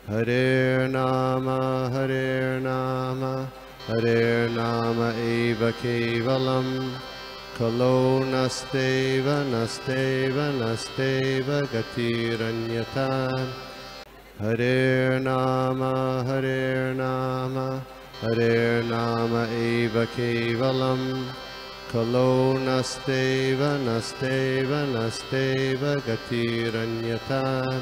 Hare Nama Hare Nama eva kevalam Kalo nasteva nasteva nasteva gatiranyata Hare Nama Hare Nama eva kevalam Kalo nasteva nasteva nasteva gatiranyata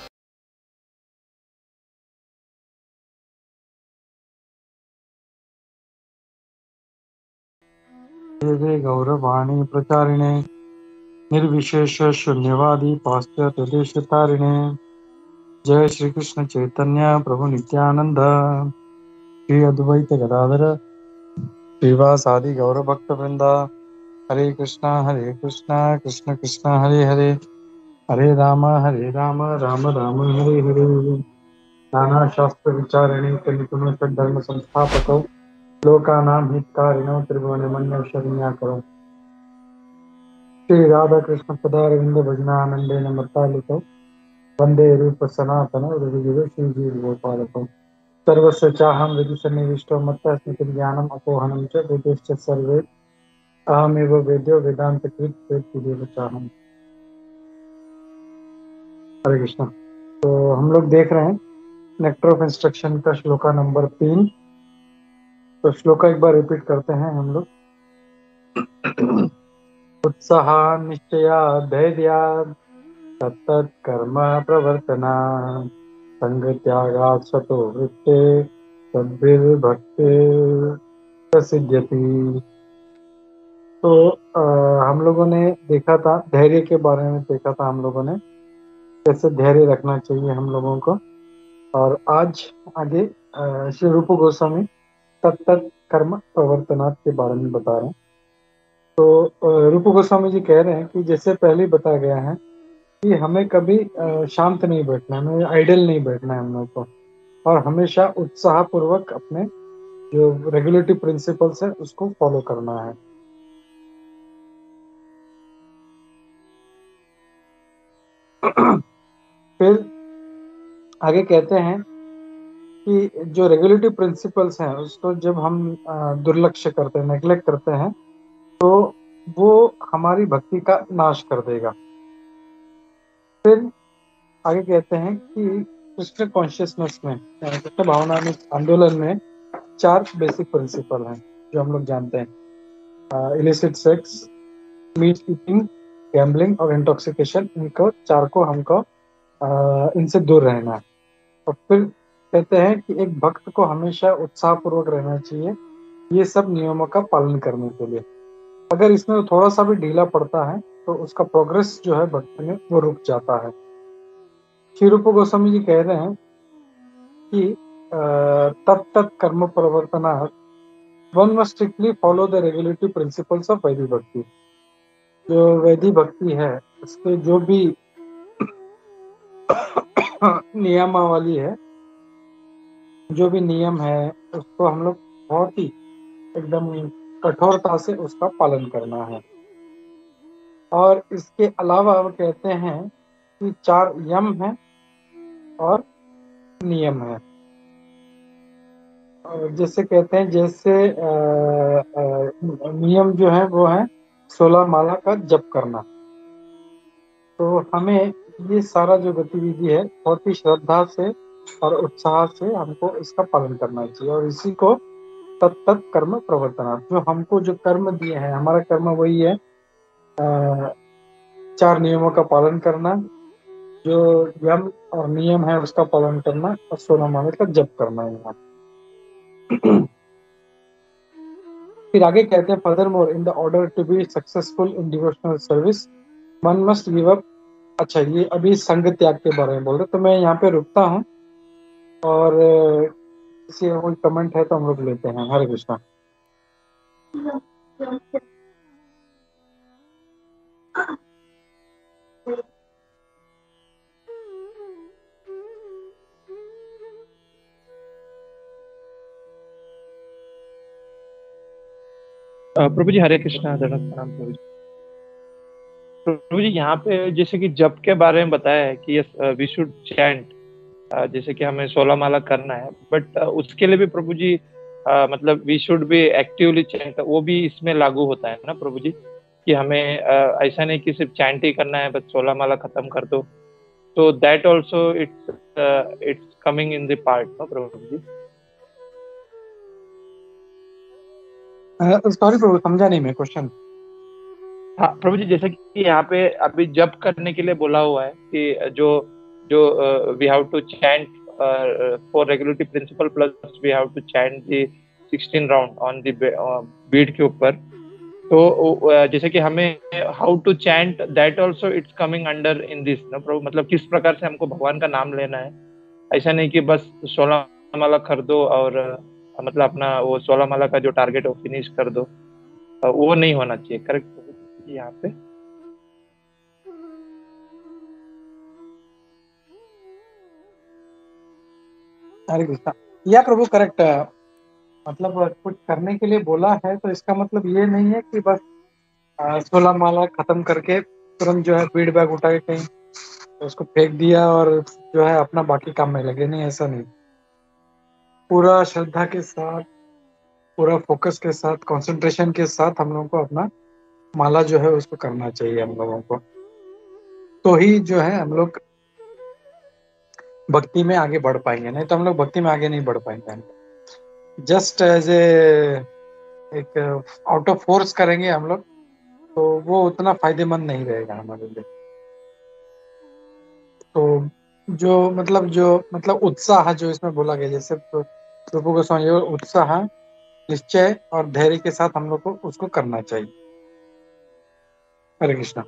जय गौरवाणी प्रचारिणे निर्विशेष शून्यवादी पाश्चात्य देश तारिणे जय श्री कृष्ण चैतन्य प्रभु नित्यानंद श्री अद्वैत गदाधर श्रीवासादि गौर भक्त वृंदा हरे कृष्णा कृष्ण कृष्ण हरे हरे हरे राम राम राम हरे हरे नाना शास्त्र विचारिणे कलिकुल धर्म संस्थापक लोकानां हितकारिणो त्रिभुवनमन्य शरण्याकरो श्री राधा कृष्ण पदारविंद भजनानंदेन मत्तालिको वंदे रूप सनातन रघुवीर श्री गोपालको सर्वस्य चाहं हृदि सन्निविष्टो मत्तस्मृति ज्ञानम् अपोहनं च वेदेश्च सर्वे अहमेव वेद्यो वेदांत कृत वेद चाहम। हरे कृष्ण। तो हम लोग देख रहे हैं नेक्टर ऑफ इंस्ट्रक्शन का श्लोका नंबर 3। तो श्लोका एक बार रिपीट करते हैं हम लोग। उत्साह निश्चया धैर्या तत्तत् कर्म प्रवर्तना संग त्यागात् स्वतो वृत्ते तद्भिर्भक्ते प्रसिद्ध्यति। तो हम लोगों ने देखा था धैर्य के बारे में, देखा था हम लोगों ने कैसे धैर्य रखना चाहिए हम लोगों को। और आज आगे श्री रूप गोस्वामी तत्त कर्म प्रवर्तनात् के बारे में बता रहे हैं। तो रूप गोस्वामी जी कह रहे हैं कि जैसे पहले बताया गया है कि हमें कभी शांत नहीं बैठना है, हमें आइडल नहीं बैठना है हम लोग को, और हमेशा उत्साह पूर्वक अपने जो रेगुलेटरी प्रिंसिपल्स है उसको फॉलो करना है। फिर आगे कहते हैं कि जो रेगुलेटरी प्रिंसिपल्स हैं उसको जब हम दुर्लक्ष्य करते हैं, नेग्लेक्ट करते हैं, तो वो हमारी भक्ति का नाश कर देगा। फिर आगे कहते हैं कि कृष्ण कॉन्शियसनेस में, कृष्ण भावना में, आंदोलन में 4 बेसिक प्रिंसिपल हैं जो हम लोग जानते हैं। Illicit sex, meat eating, gambling और इंटॉक्सिकेशन, इनको 4 को हमको इनसे दूर रहना है। और फिर कहते हैं कि एक भक्त को हमेशा उत्साहपूर्वक रहना चाहिए ये सब नियमों का पालन करने के लिए। अगर इसमें थोड़ा सा भी ढीला पड़ता है तो उसका प्रोग्रेस जो है भक्ति में वो रुक जाता है। श्री रूप गोस्वामी जी कह रहे हैं कि तत्त कर्म प्रवर्तनात् one must strictly follow the regulatory principles of वैदिक भक्ति। जो वैदिक भक्ति है उसके जो भी नियमावली है, जो भी नियम है उसको हम लोग बहुत ही एकदम कठोरता से उसका पालन करना है। और इसके अलावा वो कहते हैं कि 4 यम है और नियम है। और जैसे कहते हैं जैसे नियम जो है वो है 16 माला का जप करना। तो हमें ये सारा जो गतिविधि है बहुत ही श्रद्धा से और उत्साह से हमको इसका पालन करना चाहिए। और इसी को तत्त कर्म प्रवर्तना, जो हमको जो कर्म दिए हैं, हमारा कर्म वही है 4 नियमों का पालन करना, जो यम और नियम है उसका पालन करना, और 16 माला का जप करना है यहाँ। फिर आगे कहते हैं furthermore in the order to be successful in devotional service one must give up. अच्छा, ये अभी संग त्याग के बारे में बोल रहे, तो मैं यहाँ पे रुकता हूँ और किसी का कोई कमेंट है तो हम लोग लेते हैं। हरे कृष्णा। प्रभु जी हरे कृष्णा, दंडवत प्रणाम प्रभु जी। प्रभु जी यहाँ पे जैसे कि जप के बारे में बताया है कि वी शुड चैंट, जैसे कि हमें 16 माला करना है, बट उसके लिए भी प्रभु जी मतलब we should be actively chant, वो भी इसमें लागू होता है ना प्रभु जी, कि हमें ऐसा नहीं कि सिर्फ चैंट ही करना है बस 16 माला खत्म कर दो, तो that also it's coming in the part no प्रभु जी। सॉरी प्रभु, समझा नहीं मैं क्वेश्चन। हाँ प्रभु जी, जैसे कि यहाँ पे अभी जप करने के लिए बोला हुआ है कि जो जो we have to chant for regulatory principle plus we have to chant the 16 round on the beat के ऊपर, तो जैसे कि हमें how to chant that also it's coming under in this ना प्रभु, मतलब किस प्रकार से हमको भगवान का नाम लेना है, ऐसा नहीं कि बस 16 माला कर दो और मतलब अपना वो 16 माला का जो टारगेट है वो फिनिश कर दो, वो नहीं होना चाहिए, करेक्ट यहाँ पे। हरे कृष्णा। या प्रभु करेक्ट, मतलब कुछ करने के लिए बोला है तो इसका मतलब ये नहीं है कि बस 16 माला खत्म करके तुरंत जो है फीडबैक बैग उठा के कहीं तो उसको फेंक दिया और जो है अपना बाकी काम में लगे, नहीं ऐसा नहीं। पूरा श्रद्धा के साथ, पूरा फोकस के साथ, कंसंट्रेशन के साथ हम लोगों को अपना माला जो है उसको करना चाहिए हम लोगों को, तो ही जो है हम लोग भक्ति में आगे बढ़ पाएंगे, नहीं तो हम लोग भक्ति में आगे नहीं बढ़ पाएंगे। जस्ट एज ए एक आउट ऑफ फोर्स करेंगे हम लोग तो वो उतना फायदेमंद नहीं रहेगा हमारे लिए। तो जो उत्साह जो इसमें बोला गया, जैसे प्रभु गोस्वामी उत्साह, निश्चय और धैर्य के साथ हम लोग को उसको करना चाहिए। हरे कृष्णा।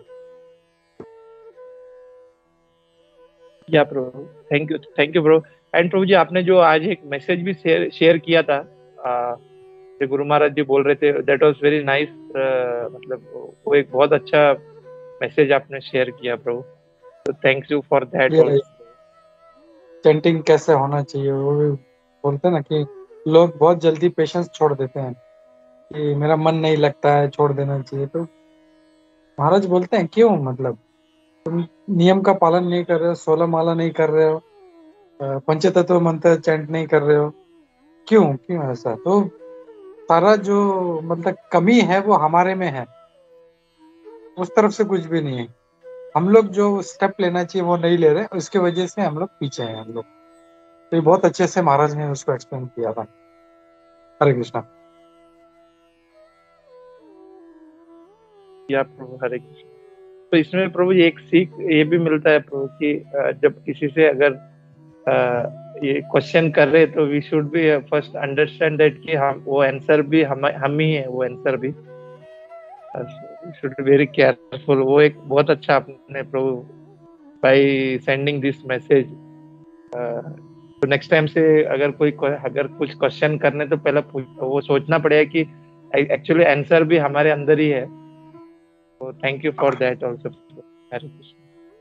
या प्रभु, थैंक यू ब्रो। एंड प्रभु जी, आपने जो आज एक मैसेज भी शेयर किया था, जो गुरु महाराज जी बोल रहे थे, दैट वाज वेरी नाइस, मतलब वो एक बहुत अच्छा मैसेज आपने शेयर किया प्रभु, तो thank you for that also. Chanting कैसे होना चाहिए वो भी बोलते हैं ना कि लोग बहुत जल्दी पेशेंस छोड़ देते हैं कि मेरा मन नहीं लगता है, छोड़ देना चाहिए। तो महाराज बोलते हैं क्यों, मतलब तुम नियम का पालन नहीं कर रहे हो, 16 माला नहीं कर रहे हो, पंचतत्व मंत्र चैंट नहीं कर रहे हो, क्यों क्यों ऐसा? तो सारा जो मतलब कमी है वो हमारे में है, उस तरफ से कुछ भी नहीं है। हम लोग जो स्टेप लेना चाहिए वो नहीं ले रहे, उसकी वजह से हम लोग पीछे हैं हम लोग। तो ये बहुत अच्छे से महाराज ने उसको एक्सप्लेन किया था। हरे कृष्णा। या प्रभु, हरे कृष्ण। तो इसमें प्रभु जी एक सीख ये भी मिलता है प्रभु कि जब किसी से अगर ये क्वेश्चन कर रहे तो we should be first understand that कि हम वो आंसर भी हम ही है, वो आंसर भी शुड बी वेरी केयरफुल। वो एक बहुत अच्छा आपने प्रभु बाय सेंडिंग दिस मैसेज, तो नेक्स्ट टाइम से अगर कुछ क्वेश्चन करने तो पहले वो सोचना पड़ेगा कि एक्चुअली आंसर भी हमारे अंदर ही है। तो thank you for that also. हरे कृष्ण।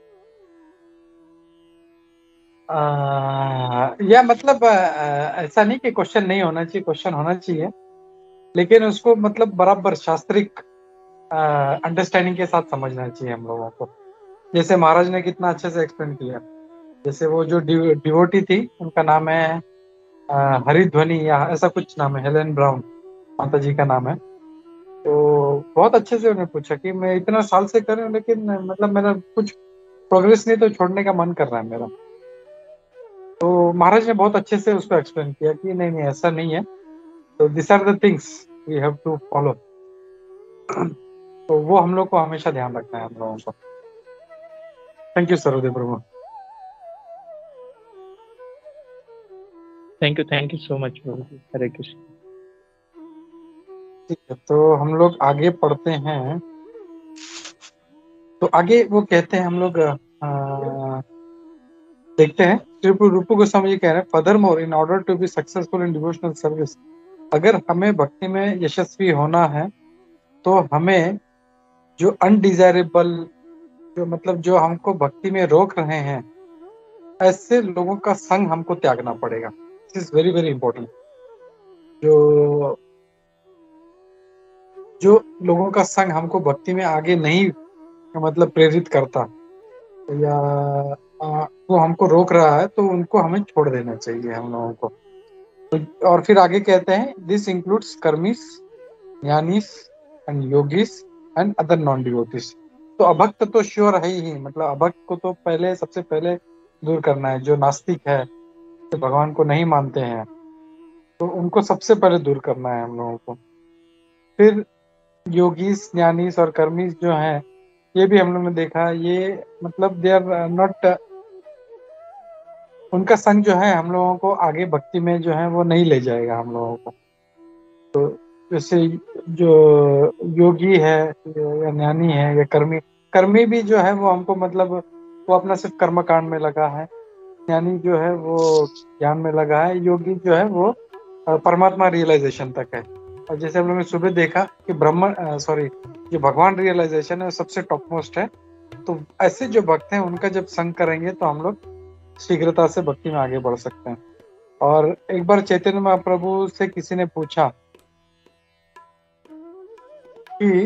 या मतलब ऐसा नहीं कि क्वेश्चन नहीं होना चाहिए, क्वेश्चन होना चाहिए, लेकिन उसको मतलब बराबर शास्त्रिक अंडरस्टैंडिंग के साथ समझना चाहिए हम लोगों को। जैसे महाराज ने कितना अच्छे से एक्सप्लेन किया, जैसे वो जो डिवोटी थी उनका नाम है हरिध्वनि या ऐसा कुछ नाम है, हेलेन ब्राउन माता जी का नाम है। तो बहुत अच्छे से उन्होंने पूछा कि मैं इतना साल से कर रही हूँ लेकिन मतलब मेरा कुछ प्रोग्रेस नहीं, तो छोड़ने का मन कर रहा है मेरा। तो महाराज ने बहुत अच्छे से उसको एक्सप्लेन किया कि नहीं नहीं ऐसा नहीं है, तो this are the things we have to follow. तो वो हम लोग को हमेशा ध्यान रखना है हम लोगों को। थैंक यू सरोदेव प्रभु। थैंक यू सो मच प्रभु। हरे कृष्ण। ठीक है, तो हम लोग आगे पढ़ते हैं। तो आगे वो कहते हैं हम लोग देखते हैं। रूप गोस्वामी जी कह रहे हैं, furthermore in order to be successful in devotional service, अगर हमें भक्ति में यशस्वी होना है तो हमें जो अनडिजायरेबल, जो मतलब जो हमको भक्ति में रोक रहे हैं, ऐसे लोगों का संग हमको त्यागना पड़ेगा। This is very very important. जो लोगों का संग हमको भक्ति में आगे नहीं मतलब प्रेरित करता या वो हमको रोक रहा है, तो उनको हमें छोड़ देना चाहिए हम लोगों को। और फिर आगे कहते हैं, दिस इंक्लूड्स कर्मीस, ज्ञानीस एंड योगीस एंड अदर नॉन डिवोटीज। तो अभक्त तो श्योर है ही, मतलब अभक्त को तो पहले, सबसे पहले दूर करना है। जो नास्तिक है, जो भगवान को नहीं मानते हैं, तो उनको सबसे पहले दूर करना है हम लोगों को। फिर योगीस, ज्ञानीस और कर्मीस जो हैं, ये भी हम लोग ने देखा, ये मतलब दे आर नॉट, उनका संग जो है हम लोगों को आगे भक्ति में जो है वो नहीं ले जाएगा हम लोगों को। तो जैसे जो योगी है या ज्ञानी है या कर्मी, कर्मी भी जो है वो हमको मतलब वो अपना सिर्फ कर्म कांड में लगा है, ज्ञानी जो है वो ज्ञान में लगा है, योगी जो है वो परमात्मा रियलाइजेशन तक है। और जैसे हम लोगों ने सुबह देखा कि जो भगवान रियलाइजेशन है वो सबसे टॉप मोस्ट है। तो ऐसे जो भक्त हैं उनका जब संग करेंगे तो हम लोग शीघ्रता से भक्ति में आगे बढ़ सकते हैं। और एक बार चैतन्य महाप्रभु से किसी ने पूछा कि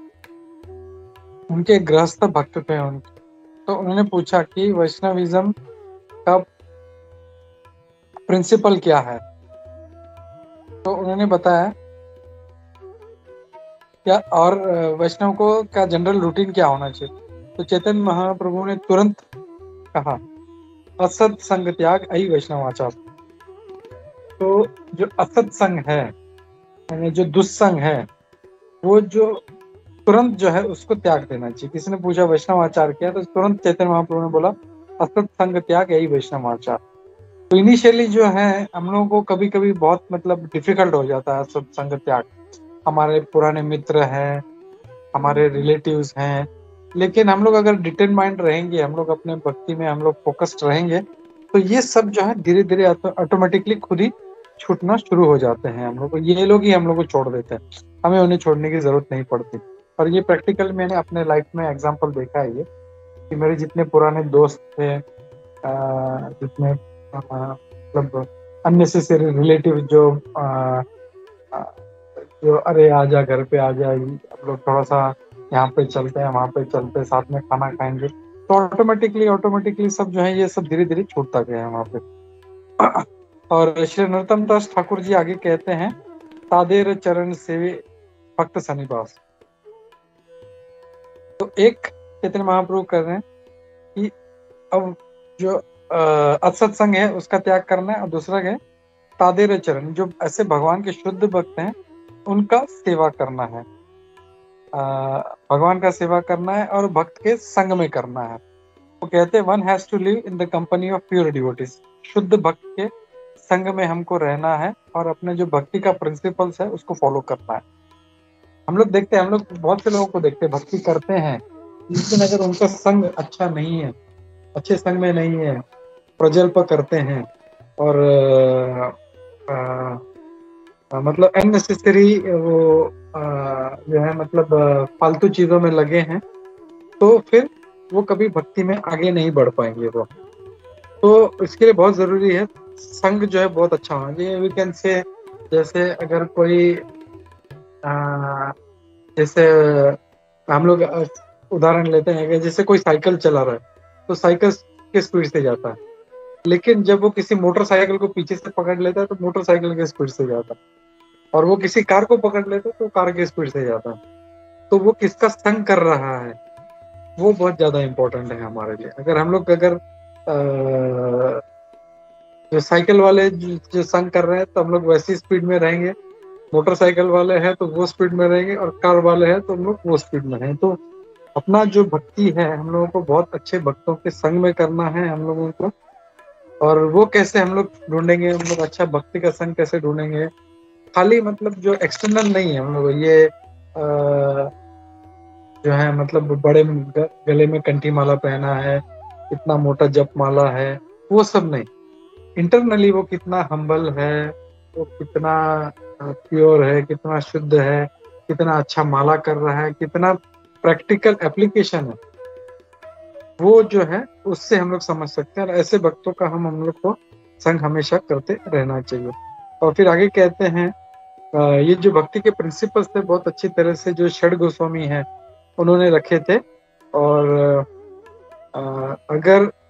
उनके गृहस्थ भक्त थे उनके, तो उन्होंने पूछा कि वैष्णविज्म का प्रिंसिपल क्या है। तो उन्होंने बताया क्या, और वैष्णव को क्या जनरल रूटीन क्या होना चाहिए। तो चैतन्य महाप्रभु ने तुरंत कहा, असत संग त्याग अहि वैष्णवाचार। तो जो असत संग है, यानी जो दुस्संग है, वो जो तुरंत जो है उसको त्याग देना चाहिए। किसी ने पूछा वैष्णव आचार क्या, तो तुरंत चैतन्य महाप्रभु ने बोला, असत संग त्याग यही वैष्णव आचार। तो इनिशियली जो है हम लोगों को कभी कभी बहुत मतलब डिफिकल्ट हो जाता है असत संग त्याग। हमारे पुराने मित्र हैं, हमारे रिलेटिव्स हैं, लेकिन हम लोग अगर डिटरमाइंड रहेंगे, हम लोग अपने भक्ति में हम लोग फोकस्ड रहेंगे, तो ये सब जो है धीरे धीरे ऑटोमेटिकली खुद ही छूटना शुरू हो जाते हैं। हम लोग को ये लोग ही हम लोग को छोड़ देते हैं, हमें उन्हें छोड़ने की जरूरत नहीं पड़ती। और ये प्रैक्टिकल मैंने अपने लाइफ में एग्जांपल देखा है ये, कि मेरे जितने पुराने दोस्त थे, जितने मतलब अननेसेसरी रिलेटिव जो अरे आ जा, घर पे आ जा, हम लोग थोड़ा सा यहाँ पे चलते हैं, वहाँ पे चलते हैं, साथ में खाना खाएंगे, तो ऑटोमेटिकली सब जो है ये सब धीरे धीरे छूटता गया है वहाँ पे। और श्री नरोत्तम दास ठाकुर जी आगे कहते हैं, तादेर चरण सेवे भक्त सन्निवास। तो एक चैतन्य महाप्रभु कर रहे हैं कि अब जो असत्संग है उसका त्याग करना है, और दूसरा है तादेर चरण, जो ऐसे भगवान के शुद्ध भक्त हैं उनका सेवा करना है। भगवान का सेवा करना है और भक्त के संग में करना है। वो कहते हैं, one has to live in the company of pure devotees. शुद्ध भक्त के संग में हमको रहना है और अपने जो भक्ति का प्रिंसिपल्स है उसको फॉलो करना है। हम लोग देखते हैं, हम लोग बहुत से लोगों को देखते हैं भक्ति करते हैं, लेकिन अगर उनका संग अच्छा नहीं है, अच्छे संग में नहीं है, प्रजल्प करते हैं और मतलब अननेसेसरी वो जो है मतलब फालतू चीजों में लगे हैं, तो फिर वो कभी भक्ति में आगे नहीं बढ़ पाएंगे वो। तो इसके लिए बहुत जरूरी है संग जो है बहुत अच्छा होना चाहिए। वी कैन से, जैसे अगर कोई जैसे हम लोग उदाहरण लेते हैं कि जैसे कोई साइकिल चला रहा है, तो साइकिल के स्पीड से जाता है, लेकिन जब वो किसी मोटरसाइकिल को पीछे से पकड़ लेता है तो मोटरसाइकिल के स्पीड से जाता है, और वो किसी कार को पकड़ लेता है तो कार के स्पीड से जाता है। तो वो किसका संग कर रहा है वो बहुत ज्यादा इम्पोर्टेंट है हमारे लिए। अगर हम लोग जो साइकिल वाले जो संग कर रहे हैं तो हम लोग वैसी स्पीड में रहेंगे, मोटरसाइकिल वाले हैं तो वो स्पीड में रहेंगे, और कार वाले हैं तो हम लोग वो स्पीड में रहेंगे। तो अपना जो भक्ति है हम लोगों को बहुत अच्छे भक्तों के संग में करना है हम लोगों को। और वो कैसे हम लोग ढूंढेंगे, हम लोग अच्छा भक्ति का संग कैसे ढूंढेंगे, खाली मतलब जो एक्सटर्नल नहीं है हम लोग ये जो है मतलब बड़े गले में कंठी माला पहना है, इतना मोटा जप माला है, वो सब नहीं। इंटरनली वो कितना हम्बल है, वो कितना प्योर है, कितना शुद्ध है, कितना अच्छा माला कर रहा है, कितना प्रैक्टिकल एप्लीकेशन है, वो जो है उससे हम लोग समझ सकते हैं। और ऐसे भक्तों का हम लोग को संग हमेशा करते रहना चाहिए। और फिर आगे कहते हैं, ये जो भक्ति के प्रिंसिपल्स थे बहुत अच्छी तरह से जो षड गोस्वामी हैं उन्होंने रखे थे। और अगर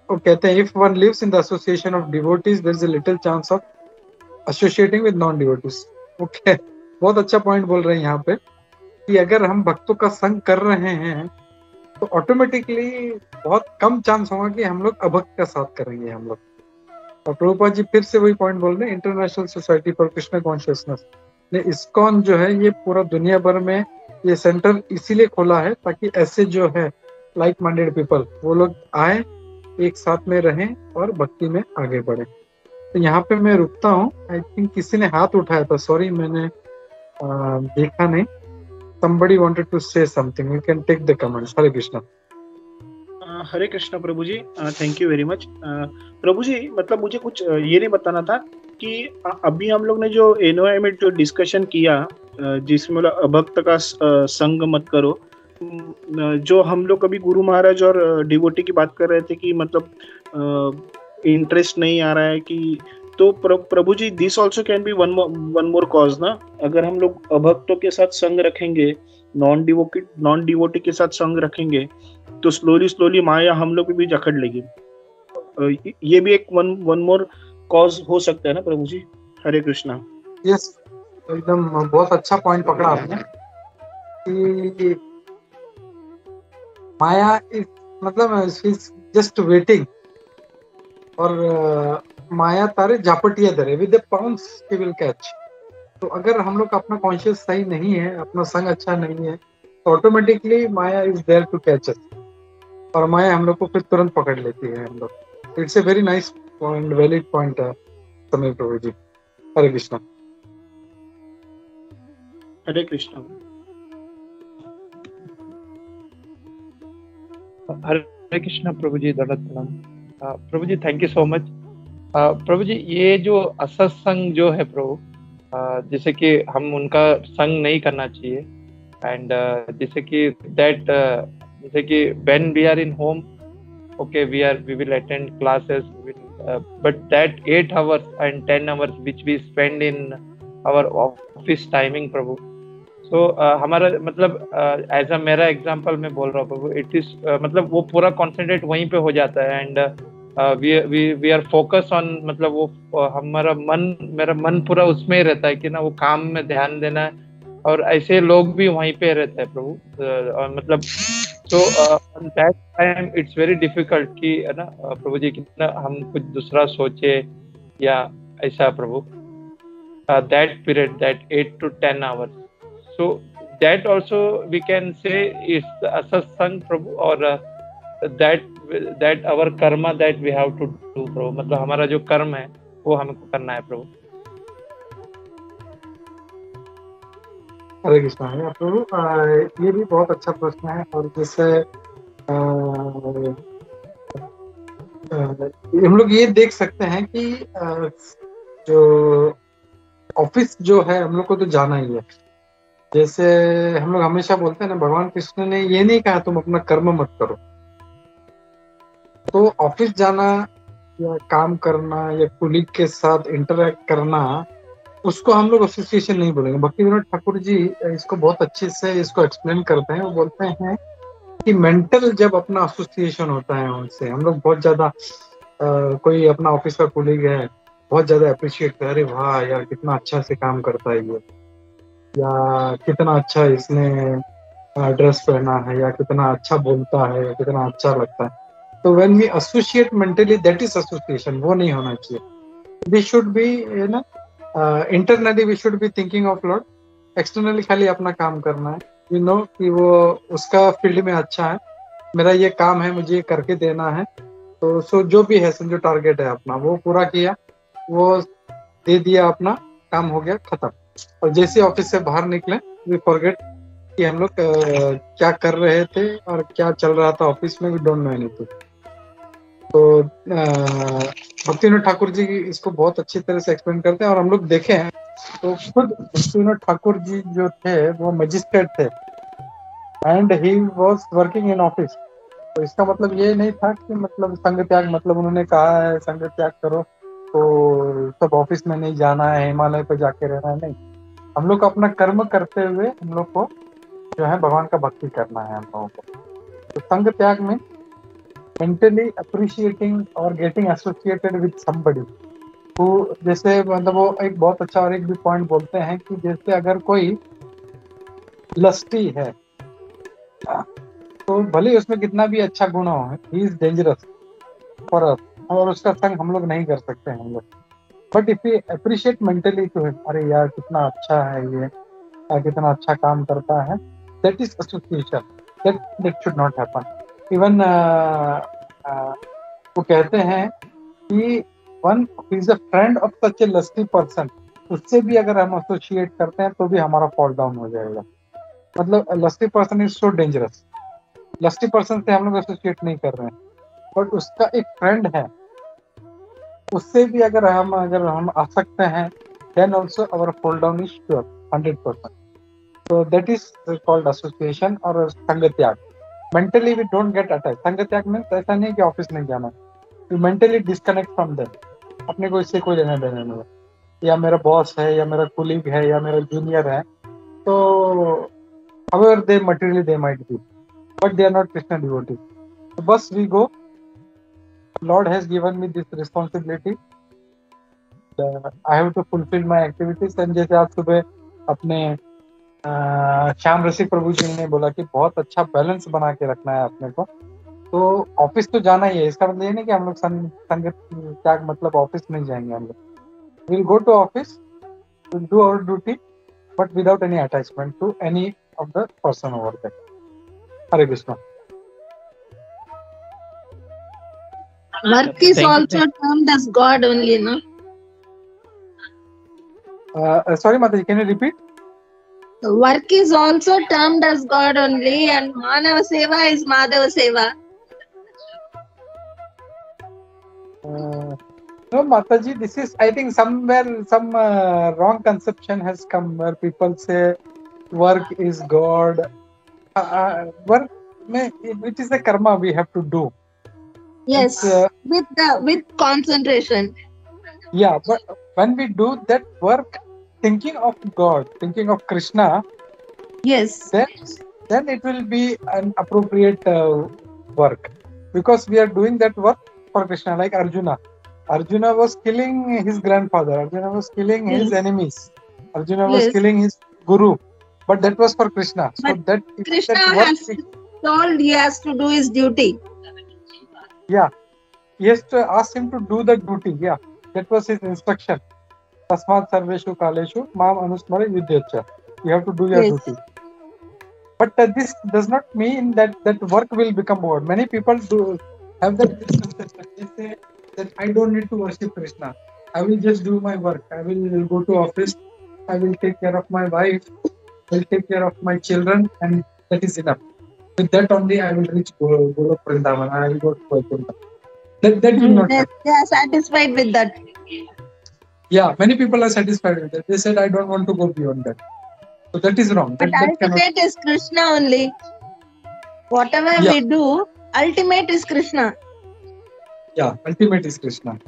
वो कहते हैं if one lives in the association of devotees there is a little chance of associating with non devotees. Okay, बहुत अच्छा पॉइंट बोल रहे हैं यहाँ पे कि अगर हम भक्तों का संग कर रहे हैं तो ऑटोमेटिकली बहुत कम चांस होगा कि हम लोग अभक्त का साथ करेंगे हम लोग। और प्रभुपाद जी फिर से वही पॉइंट बोल रहे हैं, International Society for Krishna Consciousness ने इस्कॉन जो है ये पूरा दुनिया भर में ये सेंटर इसीलिए खोला है ताकि ऐसे जो है लाइक माइंडेड पीपल वो लोग आए, एक साथ में रहें और भक्ति में आगे बढ़े। तो यहाँ पे मैं रुकता हूँ। आई थिंक किसी ने हाथ उठाया था, सॉरी मैंने देखा नहीं। somebody wanted to say something, you can take the comments. हरे कृष्णा। हरे कृष्णा प्रभु जी, थैंक यू वेरी मच। प्रभु जी मतलब मुझे कुछ ये नहीं बताना था कि अभी हम लोग ने जो एनवायरमेंट जो डिस्कशन किया जिसमें अभक्त का संग मत करो, जो हम लोग कभी गुरु महाराज और डिवोटी की बात कर रहे थे कि मतलब इंटरेस्ट नहीं आ रहा है कि, तो प्रभु जी this also can be one more cause ना। अगर हम लोग अभक्तों के साथ संग रखेंगे, नॉन डिवोटी के साथ संग रखेंगे तो स्लोली माया हम लोग भी जकड़ लेगी। ये भी एक वन मोर कॉज हो सकता है ना प्रभु जी। हरे कृष्णा। यस, एकदम बहुत अच्छा पॉइंट पकड़ा आपने कि माया इज मतलब जस्ट वेटिंग और माया तारे झापटिया धरे with the pounce he will catch. तो अगर हम लोग का अपना कॉन्शियस सही नहीं है, अपना संग अच्छा नहीं है तो ऑटोमेटिकली माया is there to catch us और माया हम लोग को फिर तुरंत पकड़ लेती है हम लोग। It's a very nice point, valid point है समय प्रभु जी। हरे कृष्णा। हरे कृष्णा। हरे कृष्णा प्रभु जी, दंडवत प्रणाम। प्रभु जी थैंक यू सो मच। प्रभु जी ये जो असत्संग जो है प्रभु, जैसे कि हम उनका संग नहीं करना चाहिए एंड जैसे कि दैट जैसे कि when we are in home, okay, we will attend classes, but that 8 hours and 10 hours which we spend in our office timing Prabhu, so हमारा मतलब एज अ मेरा एग्जांपल मैं बोल रहा हूँ प्रभु, इट इज मतलब वो पूरा कॉन्सेंट्रेट वहीं पे हो जाता है and we are focus on, मतलब वो मेरा मन पूरा उसमें ही रहता है कि ना वो काम में ध्यान देना है और ऐसे लोग भी वहीं पे रहते हैं प्रभु। मतलब तो that time it's very difficult कि है ना प्रभु जी कितना हम कुछ दूसरा सोचे या ऐसा प्रभु। That period, that 8 to 10 hours, so that also we can say is the satsang प्रभु, और that our karma that we have to do प्रभु, मतलब हमारा जो कर्म है वो हमको करना है प्रभु। हरे कृष्णा। है प्रभु, ये भी बहुत अच्छा प्रश्न है और जैसे हम लोग ये देख सकते हैं कि जो ऑफिस जो है हम लोग को तो जाना ही है। जैसे हम लोग हमेशा बोलते हैं ना, भगवान कृष्ण ने ये नहीं कहा तुम अपना कर्म मत करो। तो ऑफिस जाना या काम करना या कुलीग के साथ इंटरेक्ट करना, उसको हम लोग एसोसिएशन नहीं बोलेंगे। भक्ति विनोद ठाकुर जी इसको बहुत अच्छे से इसको एक्सप्लेन करते हैं। वो बोलते हैं कि मेंटल जब अपना एसोसिएशन होता है उनसे, हम लोग बहुत ज्यादा कोई अपना ऑफिस का कुलीग है, बहुत ज्यादा अप्रिशिएट कर, अरे वाह यार कितना अच्छा से काम करता है ये, या कितना अच्छा इसने ड्रेस पहना है, या कितना अच्छा बोलता है, या कितना अच्छा लगता है। तो when we associate mentally, that is association, वो नहीं होना चाहिए। वी शुड बी ना internally we should be thinking of lord, externally खाली अपना काम करना है। यू नो कि वो उसका फील्ड में अच्छा है, मेरा ये काम है, मुझे ये करके देना है। तो सो जो भी है समझो टारगेट है अपना, वो पूरा किया, वो दे दिया, अपना काम हो गया, खत्म। और जैसे ऑफिस से बाहर निकले वी फॉरगेट कि हम लोग क्या कर रहे थे और क्या चल रहा था ऑफिस में, वी डोंट नो एनीथिंग। तो भक्ति विनोद ठाकुर जी इसको बहुत अच्छी तरह से एक्सप्लेन करते हैं। और हम लोग देखे हैं तो खुद भक्ति विनोद ठाकुर जी जो थे वो मजिस्ट्रेट थे and he was working in office. तो इसका मतलब ये नहीं था कि मतलब संग त्याग, मतलब उन्होंने कहा है संग त्याग करो तो सब ऑफिस में नहीं जाना है, हिमालय पे जाके रहना है, नहीं। हम लोग को अपना कर्म करते हुए हम लोग को जो है भगवान का भक्ति करना है हम लोगों को। तो संग त्याग में mentally appreciating or getting associated with somebody who, जैसे मतलब वो एक बहुत अच्छा और एक भी पॉइंट बोलते हैं कि जैसे अगर कोई लस्टी है तो भले ही उसमें कितना भी अच्छा गुण हो, he is dangerous for us, और उसका संग हम लोग नहीं कर सकते हैं हम लोग। But if you appreciate mentally to him, अरे यार कितना अच्छा है ये, कितना अच्छा काम करता है, that is association, that should not happen. Even वो कहते हैं कि one is a friend of such a lusty person, उससे भी अगर हम एसोसिएट करते हैं तो भी हमारा फॉल डाउन हो जाएगा। मतलब lusty person is so dangerous, lusty person से हम लोग एसोसिएट नहीं कर रहे हैं, बट उसका एक फ्रेंड है, उससे भी अगर हम आ सकते हैं, then also our fall down is sure 100%। So that is called association और संग त्याग। Mentally we don't get attached। संग त्याग में ऐसा नहीं कि ऑफिस नहीं जाना, you mentally disconnect from them, अपने को इससे कोई लेना देना नहीं है, या मेरा बॉस है या मेरा कुलीग है या मेरा जूनियर है, तो however they materially they might be, but they are not Krishna devotees। So बस we go, Lord has given me this responsibility, I have to fulfill my activities। and जैसे आज सुबह अपने श्याम रसिक प्रभु जी ने बोला कि बहुत अच्छा बैलेंस बना के रखना है अपने को, तो ऑफिस तो जाना ही है। इसका मतलब ये नहीं कि हम लोग संगत त्याग मतलब ऑफिस नहीं जाएंगे, हम लोग will go to office, will do our duty, but without any attachment to any of the person over there. हरे Krishna. Work is also termed as God only, no? Sorry Mataji, can you repeat? Work is also termed as God only, and Manava Seva is Madhava Seva. No Mataji, this is, I think somewhere some wrong conception has come where people say work is God. Work which is the karma we have to do. Yes, with concentration. Yeah, but when we do that work thinking of God, thinking of Krishna, yes, then it will be an appropriate work, because we are doing that work for Krishna. Like Arjuna was killing his grandfather, Arjuna was killing his enemies, Arjuna was killing his guru, but that was for Krishna. But so that Krishna that has told he has to do his duty. Yeah, he has to ask him to do the duty. Yeah, that was his instruction. Tasmat sarveshu kaleshu mam anusmara yuddhyacha. You have to do your duty. But this does not mean that work will become God. Many people do have that misconception. They say that I don't need to worship Krishna. I will just do my work. I will go to office. I will take care of my wife. I will take care of my children, and that is enough. With that only, I will reach Golok Vrindavan. I will go to Vaikuntha. That will not happen. They are satisfied with that. Yeah, many people are satisfied with that. They said, I don't want to go beyond that. So that is wrong. But ultimate is Krishna only. Whatever we do, ultimate is Krishna. Yeah, ultimate is Krishna.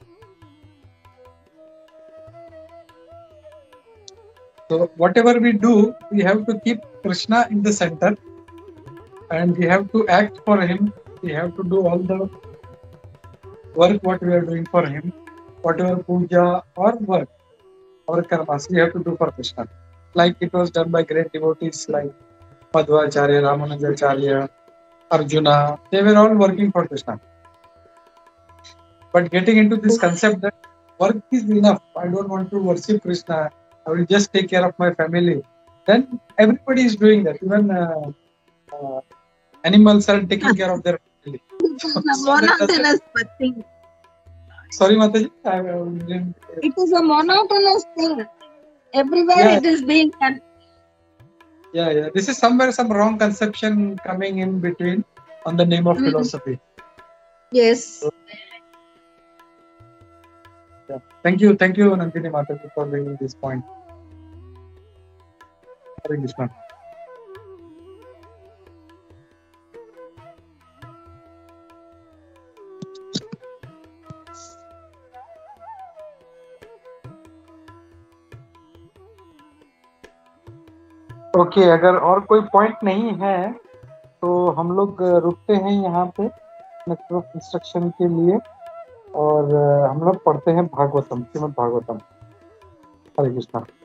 So whatever we do, we have to keep Krishna in the center, and we have to act for him. We have to do all the work what we are doing for him, whatever puja or work or karmas we have to do for Krishna. Like it was done by great devotees like Madhvacharya, Ramanujacharya, Arjuna. They were all working for Krishna. But getting into this concept that work is enough, I don't want to worship Krishna, I will just take care of my family. Then everybody is doing that. Even animals are taking care of their family. Monotonous thing. Sorry, Mataji. It is a monotonous thing. Everywhere it is being done. Yeah. This is somewhere some wrong conception coming in between on the name of philosophy. Yes. Yeah. Thank you, Nandini Mataji, for bringing this point. Hare Krishna. ओके, अगर और कोई point नहीं है तो हम लोग रुकते हैं यहाँ पे। लेटर ऑफ इंस्ट्रक्शन के लिए। और हम लोग पढ़ते हैं भागवतम, श्रीमद् भागवतम। हरे कृष्णा।